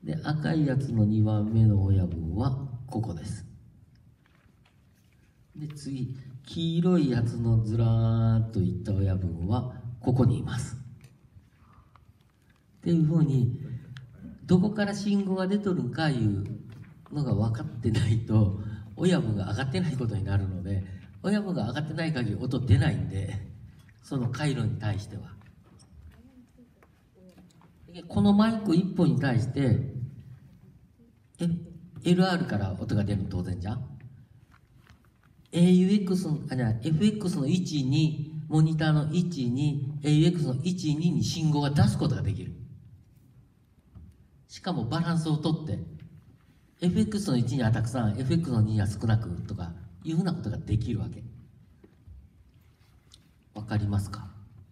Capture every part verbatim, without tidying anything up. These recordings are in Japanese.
で、赤いやつのにばんめの親分はここです。で、次、黄色いやつのずらーっといった親分はここにいます。っていうふうに、どこから信号が出とるんかいうのが分かってないと、親分が上がってないことになるので、親分が上がってない限り音出ないんで、その回路に対しては。このマイクいっぽんに対して、エルアール から音が出るの当然じゃん。エーユーエックス の、あ、じゃあ エフエックス のいちに、モニターのいちに、エーユーエックス のいちにに信号が出すことができる。しかもバランスをとって、エフエックス のいちにはたくさん、エフエックス のには少なくとか、いうふうなことができるわけ。わかりますか？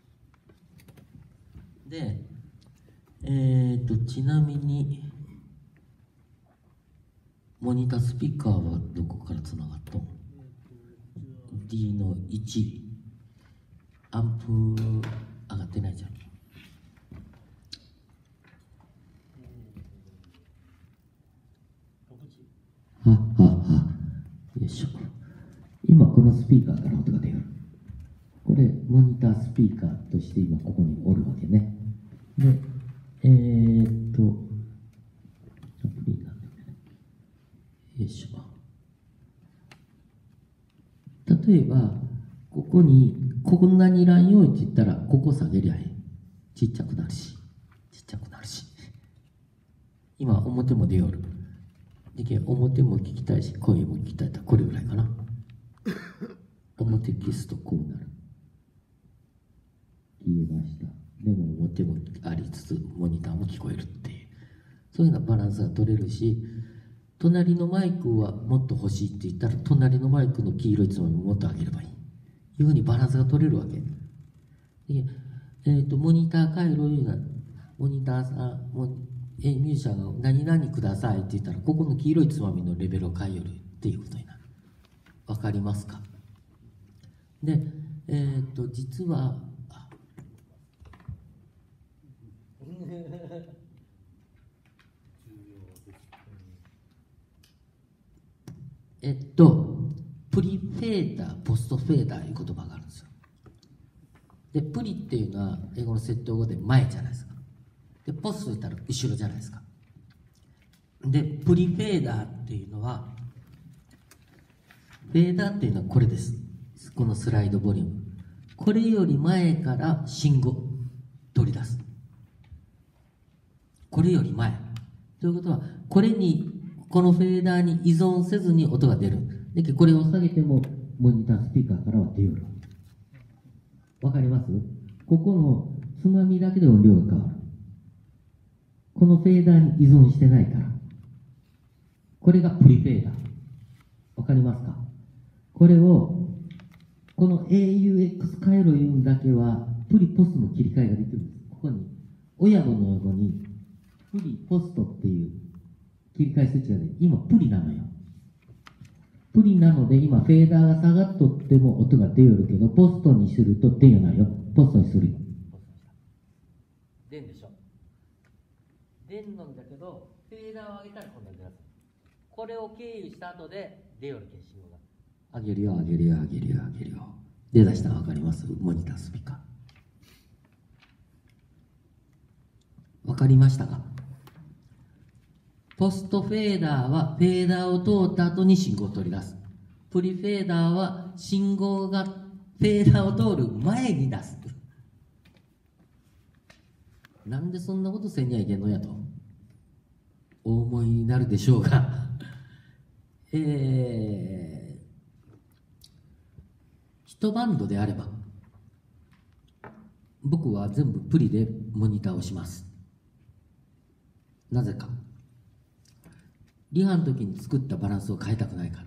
で、えーと、ちなみに、モニタースピーカーはどこからつながったの？ ディー のいち。アンプ上がってないじゃん。ははは。よいしょ。今このスピーカーから音が出る。これ、モニタースピーカーとして今ここにおるわけね。で、えーっと、アプリなんだね。よいしょ。例えば、ここに、こんなにラン用意って言ったら、ここ下げりゃいい。ちっちゃくなるし、ちっちゃくなるし。今、表も出よる。でけ表も聞きたいし、声も聞きたいと、これぐらいかな。表消すとこうなる。消えました。でも表もありつつ、モニターも聞こえるっていう。そういうようなバランスが取れるし、隣のマイクはもっと欲しいって言ったら、隣のマイクの黄色いつまみももっと上げればいい。いうふうにバランスが取れるわけ。でえーと、モニター回路いうのは、モニターさん、モえミュージシャンが何々くださいって言ったら、ここの黄色いつまみのレベルを変えよるっていうことになる。わかりますか？で、えーと、実は、えっと、プリフェーダー、ポストフェーダーいう言葉があるんですよ。で、プリっていうのは英語の設定語で前じゃないですか。で、ポストと言ったら後ろじゃないですか。で、プリフェーダーっていうのは、フェーダーっていうのはこれです。このスライドボリューム。これより前から信号取り出す。これより前。ということは、これに、このフェーダーに依存せずに音が出る。で、これを下げても、モニタースピーカーからは出よる。わかります？ここのつまみだけで音量が変わる。このフェーダーに依存してないから。これがプリフェーダー。わかりますか？これを、この エーユーエックス 回路いうんだけは、プリポスの切り替えができるんです。ここに、親分の横に、プリポストっていう切り替えスイッチが出る。今、プリなのよ。プリなので、今、フェーダーが下がっとっても音が出よるけど、ポストにすると出よないよ。ポストにするよ。出んでしょ。出んのんだけど、フェーダーを上げたらこんなに出ます。これを経由した後で出よるけん、信号が。上げるよ、上げるよ、上げるよ、上げるよ。出だしたの分かります？モニタースピーカー。分かりましたか？ポストフェーダーはフェーダーを通った後に信号を取り出す。プリフェーダーは信号がフェーダーを通る前に出す。なんでそんなことせんにはいけんのやとお思いになるでしょうが、えー、一バンドであれば、僕は全部プリでモニターをします。なぜか。リハの時に作ったバランスを変えたくないから。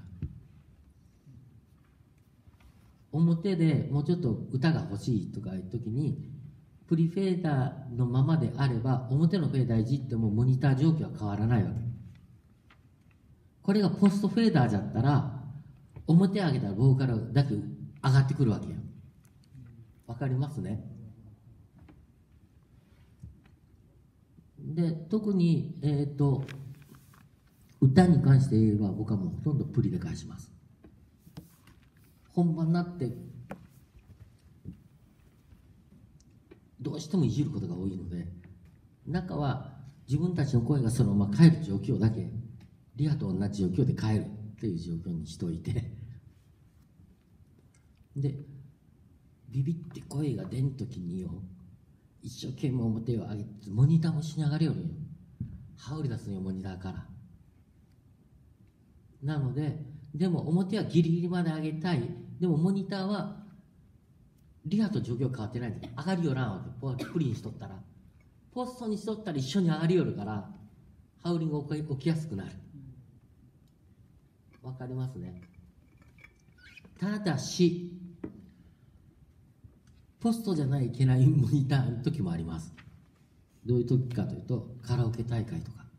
表でもうちょっと歌が欲しいとかいう時に、プリフェーダーのままであれば、表のフェーダーいじってもモニター状況は変わらないわけ。これがポストフェーダーじゃったら、表上げたらボーカルだけ上がってくるわけよ。わかりますね？ で、特に、えっと、歌に関して言えば、僕はもうほとんどプリで返します。本番になって、どうしてもいじることが多いので、中は自分たちの声がそのまま帰る状況だけ、リハと同じ状況で帰るっていう状況にしといて、で、ビビって声が出んときによ、一生懸命表を上げて、モニターもしながらよるよ。羽織り出すのよ、モニターから。なので、でも表はギリギリまで上げたい。でもモニターは、リハと状況変わってないんで、上がりよらんわけ。プリにしとったら。ポストにしとったら一緒に上がりよるから、ハウリングが起きやすくなる。わかりますね。ただし、ポストじゃないいけないモニターの時もあります。どういう時かというと、カラオケ大会とか。